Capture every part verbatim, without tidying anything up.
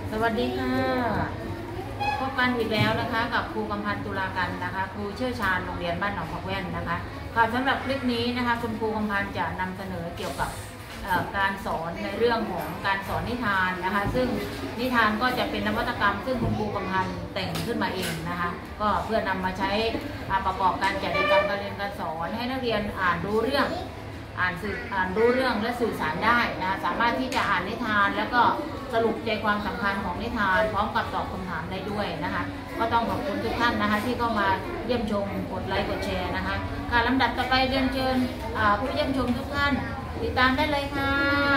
สวัสดีค่ะพบกันอีกแล้วนะคะกับครูกำพันธ์ตุลากันนะคะครูเชี่ยวชาญโรงเรียนบ้านหนองผักแว่นนะคะค่ะสำหรับคลิปนี้นะคะคุณครูกำพันธ์จะนำเสนอเกี่ยวกับการสอนในเรื่องของการสอนนิทานนะคะซึ่งนิทานก็จะเป็นนวัตกรรมซึ่งคุณครูกำพันธ์แต่งขึ้นมาเองนะคะก็เพื่อนำมาใช้ประกอบการจัดกิจกรรมการเรียนการสอนให้นักเรียนอ่านรู้เรื่องอ่านสื่ออ่านรู้เรื่องและสื่อสารได้นะสามารถที่จะอ่านนิทานแล้วก็สรุปใจความสำคัญของนิทานพร้อมกับตอบคำถามได้ด้วยนะคะก็ต้องขอบคุณทุกท่านนะคะที่เข้ามาเยี่ยมชมกดไลค์กดแชร์นะคะค่ะลำดับต่อไปเรียนเชิญผู้เยี่ยมชมทุกท่านติดตามได้เลยค่ะ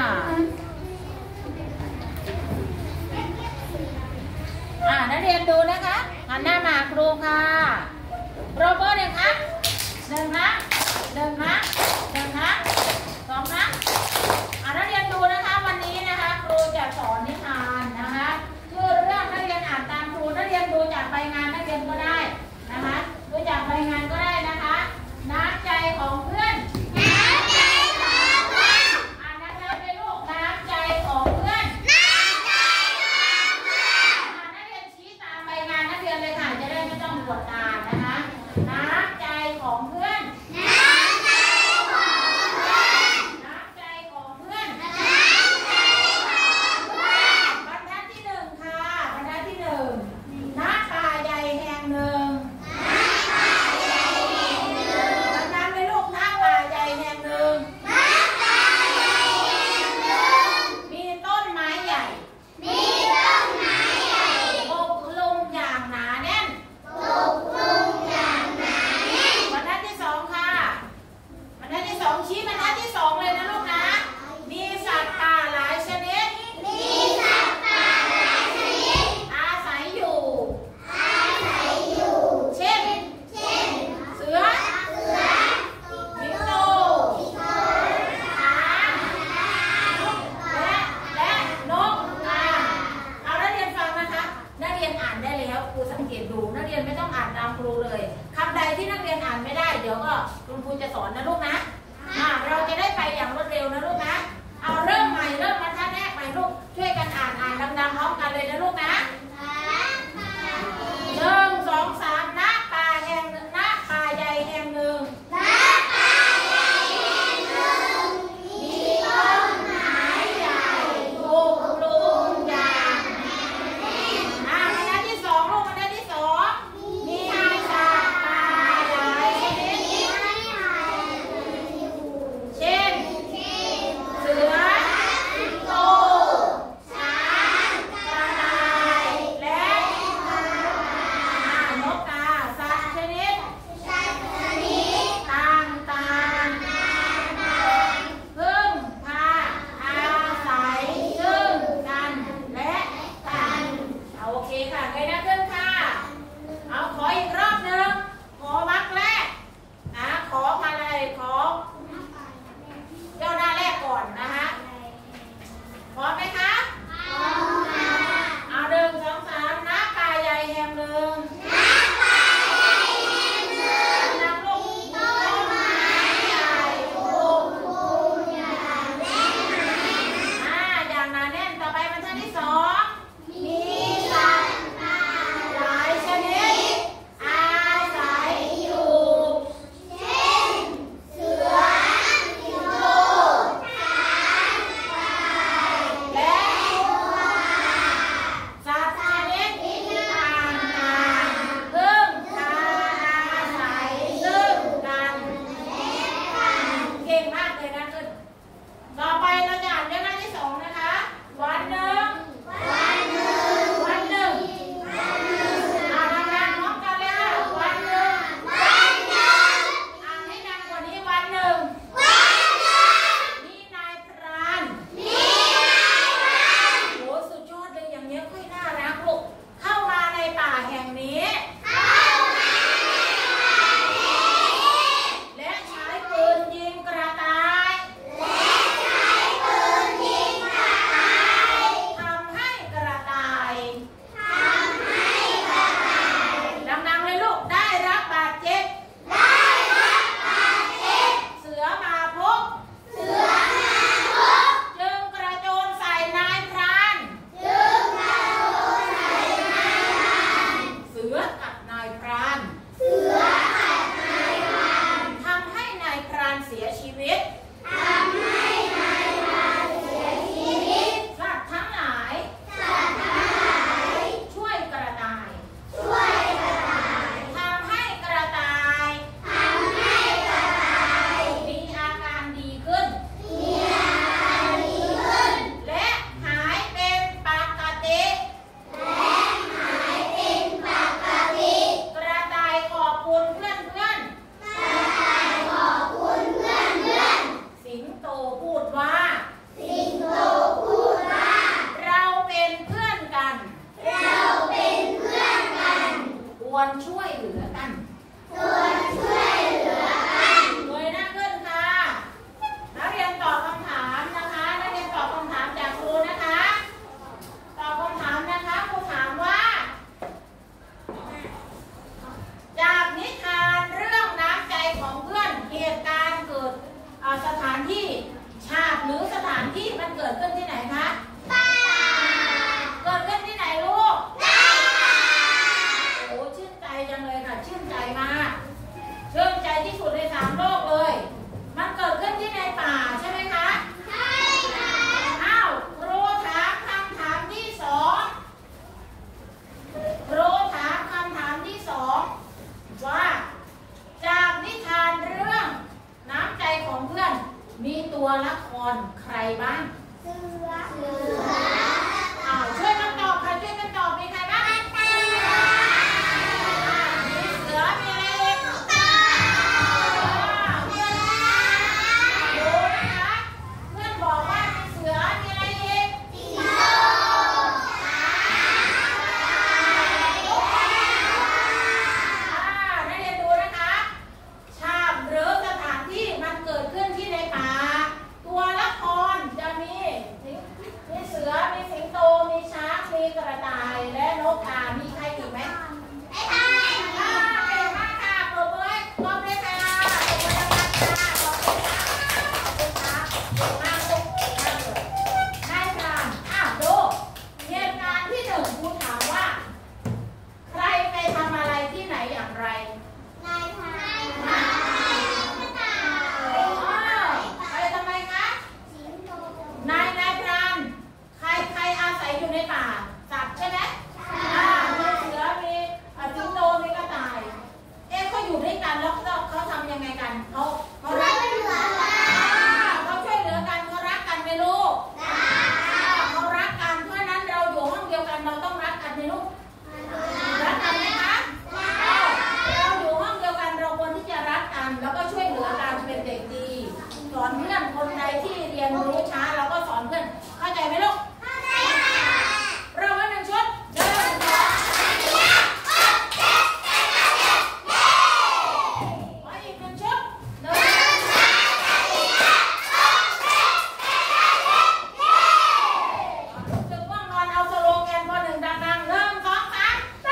อ่านักเรียนดูนะคะหันหน้ามาครูค่ะโรเบิร์ตเลยค่ะหนึ่งนะหนึ่งนะหนึ่งนะสองนะอ่านักเรียนดูนะคะวันนี้นะคะครูจะสอนนิทานนะคะคือเรื่องนักเรียนอ่านตามครูนักเรียนดูจากใบงานนักเรียนก็ได้นะคะดูจากใบงานก็ได้นะคะน้ำใจของเพื่อนน้ำใจของเพื่อนอ่านดังๆเลยลูกน้ำใจของเพื่อนน้ำใจของเพื่อนนักเรียนชี้ตามใบงานนักเรียนเลยค่ะจะได้ไม่ต้องปวดอ่านนะคะน้ำใจของเพื่อนน้ำใจของเพื่อนน้ำใจของเพื่อนน้ำใจของเพื่อนบรรทัดที่หนึ่งค่ะบรรทัดที่หนึ่งณป่าใหญ่แห่งหนึ่งดังๆเลยลูกณป่าใหญ่แห่งหนึ่งมีต้นไม้ใหญ่มีต้นไม้ใหญ่ปกคลุมอย่างหนาแน่นปกคลุมอย่างหนาแน่นบรรทัดที่สองค่ะบรรทัดที่สองชี้บรรทัดที่สองเลยนะลูกนะมีสัตว์ป่าหลายชนิดมีสัตว์ป่าหลายชนิดอาศัยอยู่อาศัยอยู่เช่นเช่นเสือเสือสิงโตช้างและและนกกาเอานักเรียนฟังนะคะนักเรียนอ่านได้แล้วครูสังเกตดูนักเรียนไม่ต้องอ่านตามครูเลยคำใดที่นักเรียนอ่านไม่ได้เดี๋ยวก็คุณครูจะสอนนะลูกนะอ่าเราจะได้ไปอย่างรวดเร็วนะลูกนะเอาเริ่มใหม่เริ่มบรรทัดแรกใหม่ลูกช่วยกันอ่านอ่านดังๆพร้อมกันเลยนะลูกนะหนึ่งสองสามณป่าแห่งหนึ่งณป่าใหญ่แห่งหนึ่งณป่าใหญ่แห่งหนึ่งมีต้นไม้ใหญ่ปกคลุมอย่างหนาแน่นอ่าบรรทัดที่สองลูกบรรทัดที่สองมีสัตว์ป่าหลายชนิดเช่นเสือสิงโตช้างกระต่าวนช่วยเหลือกันส่วนช่วยเหลือกันโดยนั่งขึ้นค่ะนักเรียนตอบคำถามนะคะนักเรียนตอบคำถามจากครูนะคะตอบคำถามนะคะครูถามว่าจากนิทานเรื่องน้ำใจของเพื่อนเหตุการณ์เกิดสถานที่ฉากหรือสถานที่มันเกิดขึ้นที่ไหนคะป่าเกิดขึ้นที่ไหนลูกโอ้ชื่นใจจังเลยค่ะชื่นใจมากชื่นใจที่สุดในสามโลกเลยมันเกิดขึ้นที่ในป่าใช่ไหมคะใช่ค่ะอ้าวครูถามคำถามที่สองครูถามคำถามที่สองว่าจากนิทานเรื่องน้ำใจของเพื่อนมีตัวละครใครบ้างเสือเสืออ้าวช่วยกันตอบค่ะช่วยกันตอบมีใครบ้างเสือมีเสือมีอะไรอีกเต่าเพื่อนดูนะคะเพื่อนบอกว่ามีเสือมีอะไรอีกสิงโตนักเรียนดูนะคะฉากหรือสถานที่มันเกิดขึ้นที่ในป่าตัวละครจะมีมีเสือมีสิงโตมีช้างมีกระต่ายและนกกามีใครอีกไหมไอ้ท่านค่ะเก่งมากค่ะปรบมือให้ปรบมือค่ะปรบมือดังๆค่ะขอบคุณค่ะขอบคุณค่ะเก่งมากลูกเก่งมากเลยนายพรานอ้าวดูเหตุการณ์ที่หนึ่งครูถามว่าใครไปทำอะไรที่ไหนอย่างไรนายพรานนายพรานไปทำไมคะนายนายพรานใครใครอาศัยอยู่ในป่าสัตว์ใช่ไหมอ่ามีเสือมีสิงโตมีกระต่ายเอ๊ะเขาอยู่ด้วยกันแล้วเขาทำยังไงกันเขาเขารักกันเขาช่วยเหลือกันเขารักกันไหมลูกเขารักกันเพราะนั้นเราอยู่ห้องเดียวกันเราต้องรักกันไหมลูกรักกันไหมคะเราอยู่ห้องเดียวกันเราควรที่จะรักกันแล้วก็ช่วยเหลือกันเป็นเด็กดีสอนเพื่อนคนใดที่เรียนรู้ช้าเราก็สอนเพื่อนเข้าใจไหมลูกเข้าใจค่ะเรามาหนึ่งชุดหนึ่งสองมาอีกหนึ่งชุดหนึ่งรู้สึกว่านอนเอาสโลแกนพอหนึ่งดังๆหนึ่งสองสาม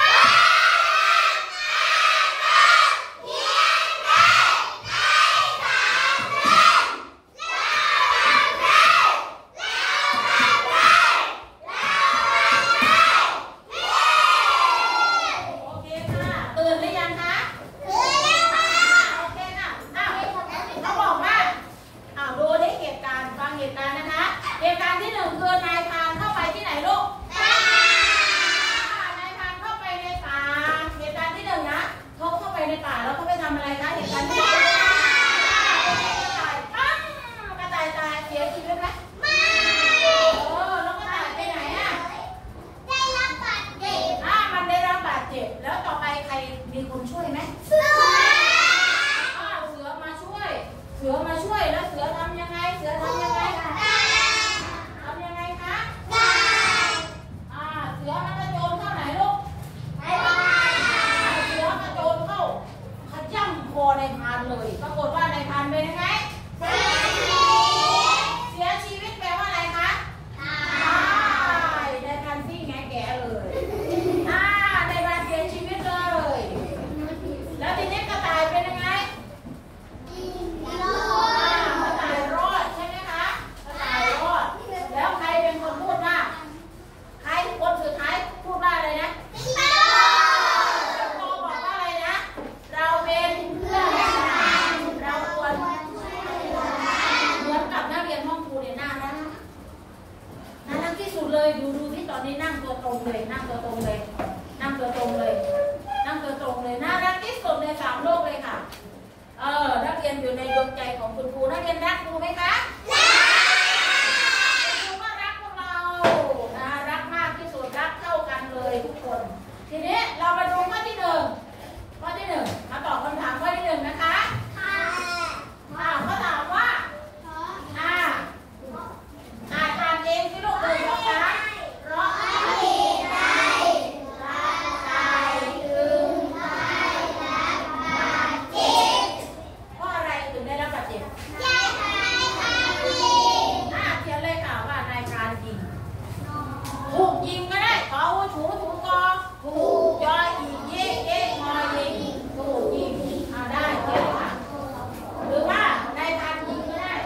เหตุการณ์ที่หนึ่งคือนายพรานเข้าไปที่ไหนลูกป่านายพรานเข้าไปในป่าเหตุการณ์ที่หนึ่งนะเขาเข้าไปในป่าแล้วเขาไปทำอะไรคะเหตุการณ์ที่หนึ่งกระต่ายปั้งกระต่ายตายเสียชีวิตไหมไม่เออแล้วกระต่ายไปไหนอ่ะได้รับบาดเจ็บอ่ามันได้รับบาดเจ็บแล้วต่อไปใครมีคนช่วยไหมเสืออ่าเสือมาช่วยเสือมาช่วยแล้วเสือทำยังไงเสือทำยังไงทำยังไงคะอ่าเสือมันกระโจนเข้าไหนลูกเสือกระโจนเข้าขย่ำคอนายพรานเลยปรากฏว่านายพรานเป็นยังไงเสียชีวิตเสียชีวิตแปลว่าอะไรคะตายนายพรานซี่ไงแก่เลยอ่านายพรานเสียชีวิตเลยแล้วทีนี้กระต่ายเป็นยังไงกระต่ายรอดใช่ไหมคะกระต่ายรอดแล้วใครเป็นคนพูดว่าใครคนสุดท้ายพูดว่าอะไรนะสิงโตสิงโตบอกว่าอะไรนะเราเป็นเพื่อนกันเราควรเหมือนกับนักเรียนห้องครูเนี่ยน่ารักน่ารักที่สุดเลยดูดูที่ตอนนี้นั่งตัวตรงเลยนั่งตัวตรงเลยนั่งตัวตรงเลยนั่งตัวตรงเลยน่ารักที่สุดในสามโลกเลยค่ะเออนักเรียนอยู่ในดวงใจของคุณครูนักเรียนรักครูไหมคะรักครูก็รักพวกเรานะรักมากที่สุดรักเท่ากันเลยทุกคนทีนี้เรามาดูข้อที่หนึ่งข้อที่หนึ่งมาตอบคำถามข้อที่หนึ่งนะคะค่ะเขาถามว่าอ่าอ่านอ่านเองที่ลูกเลยนะคะเพราะเหตุใดกระต่ายถึงถูกยิงก็ได้เขาถูถูกอถูกยออีเย่เย่งอยิงถูกยิงเอาได้เก่งค่ะหรือว่านายพันยิงก็ได้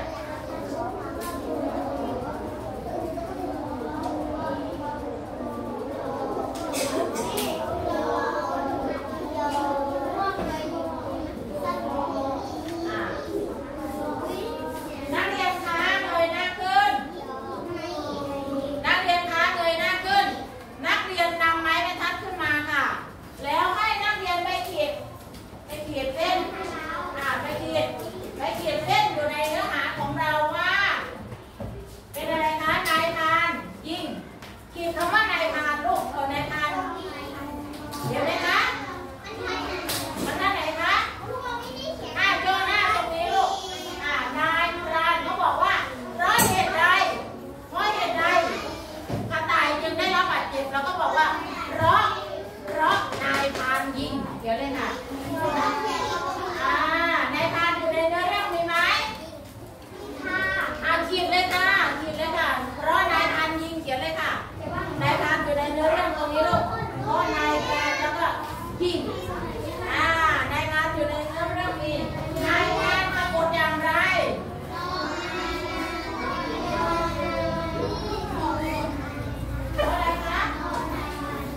นักเรียนคะเงยหน้าขึ้นนักเรียนคะเงยหน้าขึ้นนักเรียนนำไม้บรรทัดขึ้นมาค่ะแล้วให้นักเรียนไปขีดไปขีดเส้นอ่าไปขีดไปขีดเส้นอยู่ในเนื้อหาของเราว่าเป็นอะไรคะนายพรานยิงขีดคำว่านายพรานลูกเอานายพรานเดี๋ยวไหมคะมันหน้าไหนคะอ่าโยนหน้าตรงนี้ลูกอ่านายพรานเขาบอกว่าเพราะเหตุใดเพราะเหตุใดกระต่ายจึงได้รับบาดเจ็บเราก็บอกว่าเพราะเพราะนายพรานยิงเดี๋ยวเลยค่ะอ่านายพรานอยู่ในเนื้อเรื่องมีไหมอ่าขีดเลยค่ะขีดเลยค่ะเพราะนายพรานยิงเขียนเลยค่ะนายพรานอยู่ในเนื้อเรื่องตรงนี้ลูกเพราะนายพรานแล้วก็ยิงอ่านายพรานอยู่ในเนื้อเรื่องมีนายพรานปรากฏอย่างไรเพราะอะไรคะ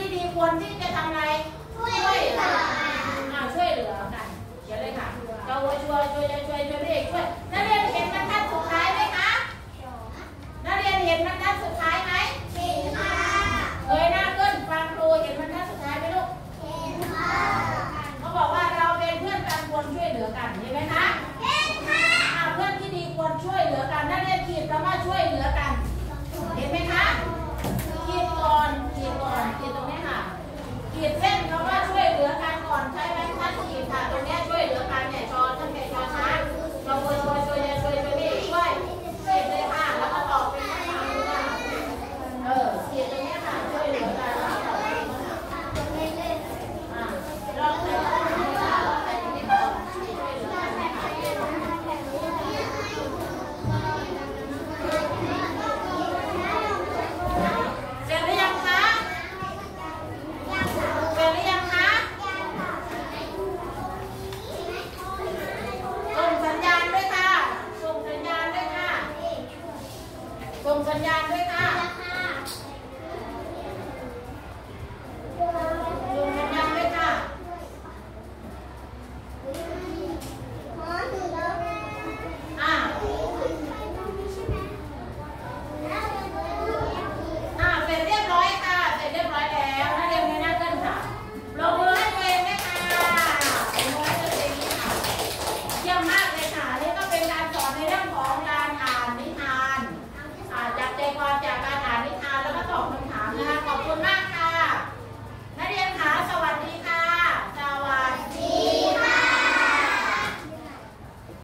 ดีควรที่จะทำอะไรช่วยเหลืออ่าช่วยเหลือกันเขียนเลยค่ะเราช่วยช่วยช่วยช่วยช่วยเด็กช่วยนักเรียนเห็นบรรทัดสุดท้ายไหมคะนักเรียนเห็นบรรทัด